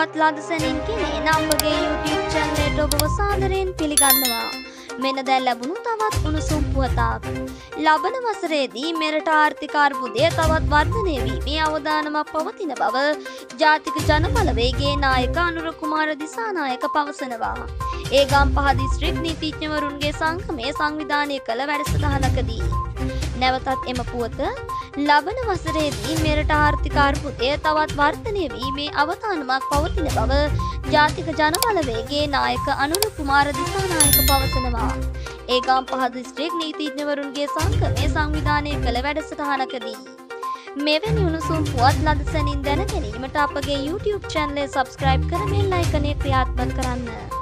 පුවත් ලදසනින් කෙනෙන අපගේ YouTube channel එකට ඔබව සාදරයෙන් පිළිගන්නවා. මෙන්න දැන් ලැබුණු තවත් උණුසුම් පුවතක්. ලබන වසරේදී මෙරට ආර්ථික අර්බුදය තවත් වර්ධනය වීමේ අවදානමක් පවතින බව ජාතික ජනබලවේගයේ නායක අනුර කුමාර දිසානායක පවසනවා. ඒගම්පහ දිස්ත්‍රික් නීතිඥවරුන්ගේ සංගමය සංවිධානය කළ වැඩසටහනකදී නැවතත් එම පුවත ලබන වසරේදී මෙරට ආර්ථික අර්බුදය තවත් වර්ධනය වීමේ අවදානමක් පවතින බව ජාතික ජනබලවේගයේ නායක අනුර කුමාර දිසානායක පවසනවා. ඒගම්පහ දිස්ත්‍රික් නීතිඥවරුන්ගේ සංගමය සංවිධානය කළ වැඩසටහනකදී මෙවැනි උණුසුම් පුවත් ලදසනින් දැන ගැනීමට අපගේ YouTube channel එක subscribe කර bell icon එක ක්‍රියාත්මක කරන්න.